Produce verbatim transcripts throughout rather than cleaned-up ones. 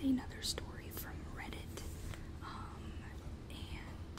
another story from Reddit, um, and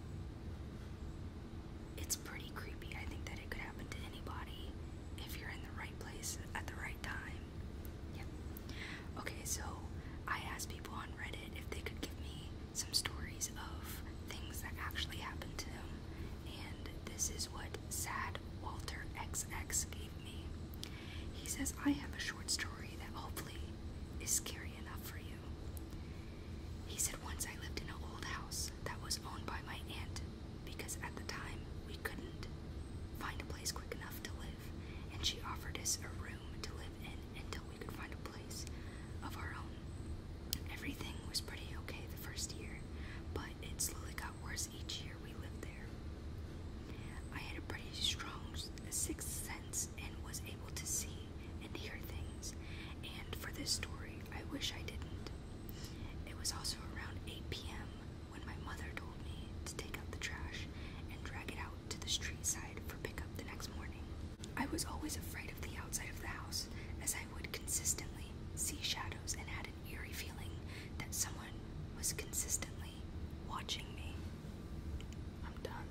it's pretty creepy. I think that it could happen to anybody if you're in the right place at the right time. Yep. Okay, so I asked people on Reddit if they could give me some stories of things that actually happened to them, and this is what SadWalterXX gave me. He says, I have a short story that hopefully is scary enough for you. He said, once I lived in an old house that was owned by my aunt because at the time we couldn't find a place quick enough to live, and she offered us a room to live in until we could find a place of our own. Everything was pretty okay the first year, but it slowly got worse each year we lived there. I had a pretty strong sixth sense and was able to see and hear things, and for this story, I wish I didn't. It was also around eight p m when my mother told me to take out the trash and drag it out to the street side for pickup the next morning. I was always afraid of the outside of the house, as I would consistently see shadows and had an eerie feeling that someone was consistently watching me. I'm done.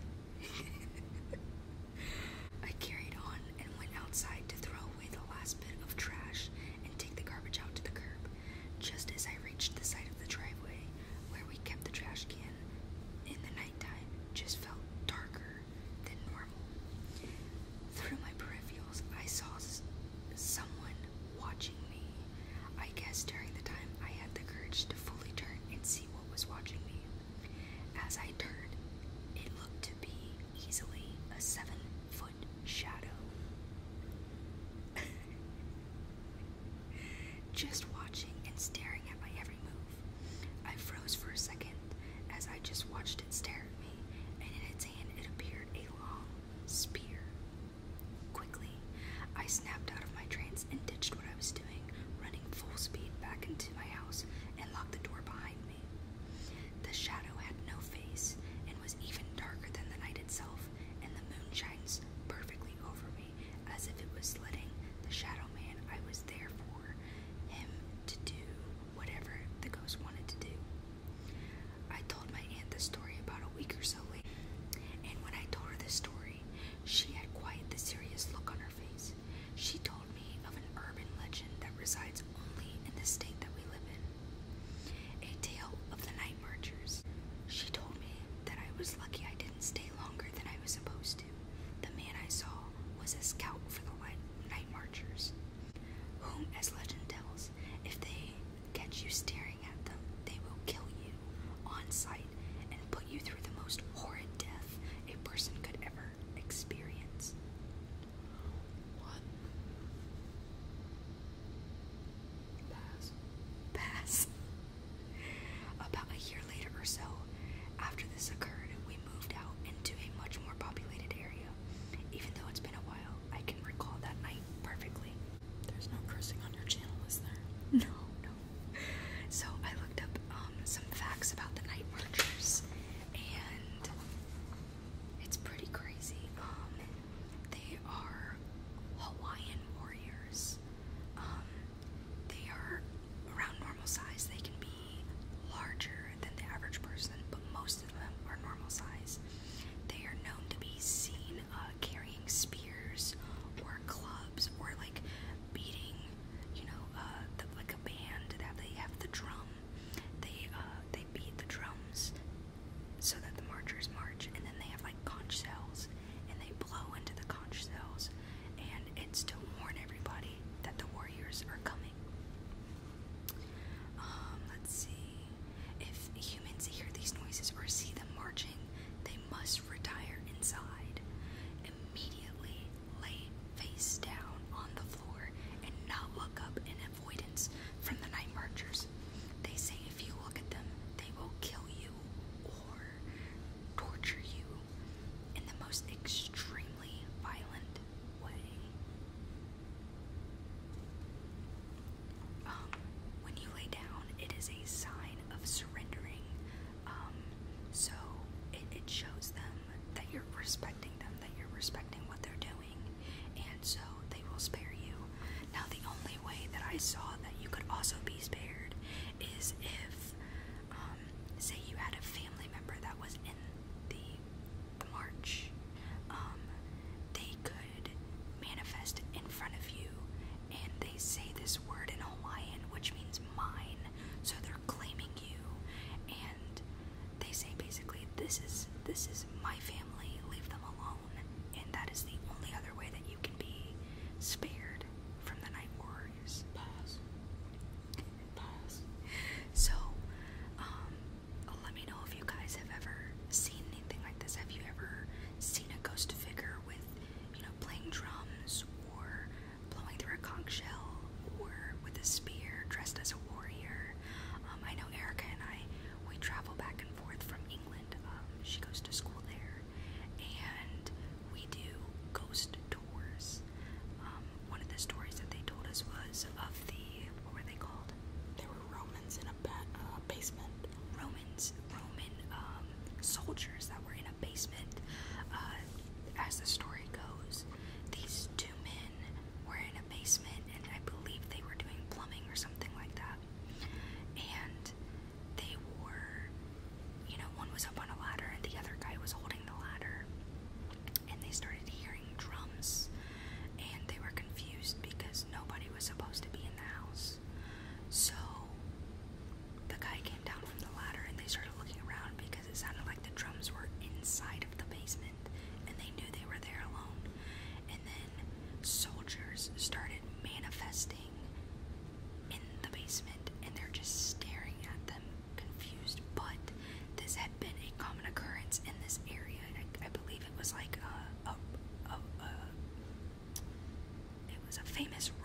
I carried on and went outside to throw away the last bit of trash and take the garbage out to the curb. Just as I reached the side of the driveway where we kept the trash can, in the nighttime just felt darker than normal. Through my peripherals, I saw s someone watching me. I guess during the time I had the courage to fully turn and see what was watching me. As I turned, it looked to be easily a seven-foot shadow. Just watching and staring at my every move. I froze for a second as I just watched it stare at me, and in its hand it appeared a long spear. Quickly, I snapped out of my trance and ditched what I was doing, running full speed back into my house and locked the door behind me. The shadow had no face and was even darker than the night itself, and the moon shines perfectly over me as if it was letting the shadow man I was there for him to do whatever the ghost wanted to do. I told my aunt the story about a week or so later, and when I told her this story, she had quite the serious look on her face. She told me of an urban legend that resides only in the state that we live in. A tale of the night marchers. She told me that I was lucky I didn't stay longer than I was supposed to. The man I saw was a scout for the night marchers, whom, as legend tells, if they catch you staring at them, they will kill you on sight and put you through the most horrid death a person could ever experience. What? Pass. Pass. About a year later or so, after this occurred, we moved out into a much more populated area. Even though it's been a while, I can recall that night perfectly. There's no cursing on your channel, is there? No, no. So I looked up um, some facts about the night marchers, and it's pretty crazy. Um, they are Hawaiian warriors. Um, they are around normal size. They can be larger than the average person, but most of them are normal size. They are known to be seen uh, carrying spears or clubs or like beating, you know, uh, the, like a band that they have the drum. They uh, they beat the drums so that the marchers march, and then they have like conch shells, and they blow into the conch shells, and it's to warn everybody that the warriors are coming. Um, let's see. If humans hear these noises or see them marching, they must retire inside. Immediately lay face down on the floor and not look up in avoidance from the night marchers. They say if you look at them, they will kill you or torture you in the most extremely violent way. Um, when you lay down, it is a sign of surrendering. Um, so it, it shows them that you're respecting them, that you're respecting what they're doing, and so they will spare you. Now, the only way that I saw that you could also be spared is is if, um, say you had a family member that was in the, the march, um, they could manifest in front of you, and they say this word in Hawaiian, which means mine, so they're claiming you, and they say basically, this is, this is my family, leave them alone, and that is the only other way that you can be spared from the night warriors. Pass. Pass. So, um, let me know if you guys have ever seen anything like this. Have you ever seen a ghost figure with, you know, playing drums, or blowing through a conch shell, or with a spear, dressed as a warrior? Um, I know Erica and I, we travel back and forth from England. Um, she goes to school there, and we do ghost tours. Um, one of the stories that they told us was of the, what were they called? There were Romans in a ba- uh, basement. Romans, Roman um, soldiers that were in a basement. Uh, as the story goes, these two men were in a basement, and I believe they were doing plumbing or something like that. And they were, you know, one was up on a ladder and the other guy was holding the ladder. And they started hearing drums, and they were confused because nobody was supposed to be in the house. So the guy came down from the ladder, and they started looking around because it sounded like the drums were inside of the basement, and they knew they were there alone. And then soldiers started manifesting in the basement, and they're just staring at them, confused. But this had been a common occurrence in this area. I, I believe it was like a, a, a, a it was a famous